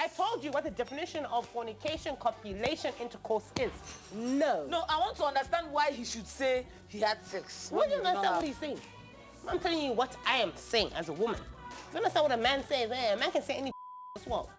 told you what the definition of fornication, copulation, intercourse is. No. No, I want to understand why he should say he had sex. What do you understand what he's saying? I'm telling you what I am saying as a woman. You understand what a man says? A man can say any as well.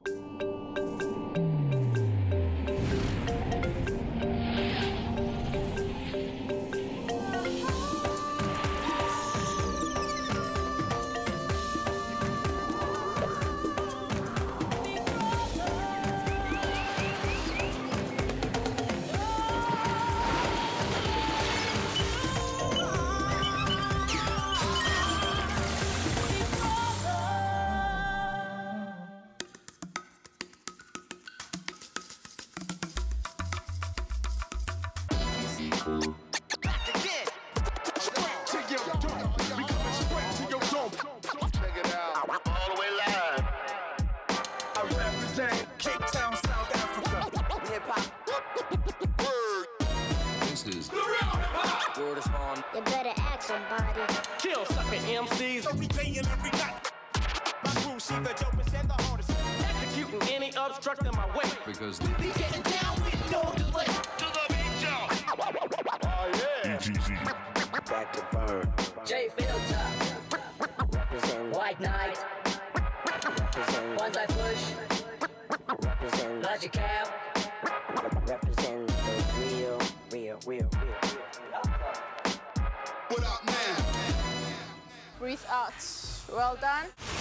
You better ask somebody. Kill sucking MCs. Every day and every night. My crew see the dopest and the hardest. Executing any obstructing my way. Because we be getting down with no delay. To the beat, y'all. Oh, yeah. EGZ. Back to burn. J Filter. Represent. White Knight. Represent. Ones I push. Represent. Logic out. Represent the real. What up, man? Breathe out. Well done.